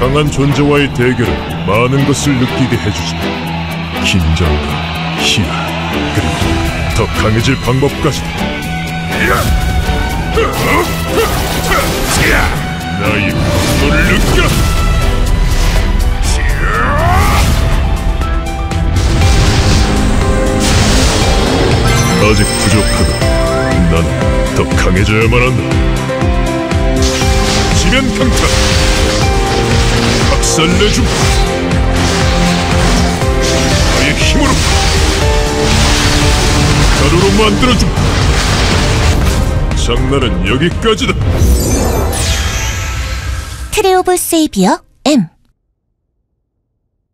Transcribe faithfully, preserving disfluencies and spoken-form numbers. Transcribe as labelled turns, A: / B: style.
A: 강한 존재와의 대결은 많은 것을 느끼게 해주지. 긴장과 희열, 그리고 더 강해질 방법까지. 나의 분노를 느껴! 아직 부족하다. 나는 더 강해져야만 한다. 지면 강타! 박살내주마! 나의 힘으로 가루로 만들어주마! 장난은 여기까지다.
B: 트레 오브 세이비어 M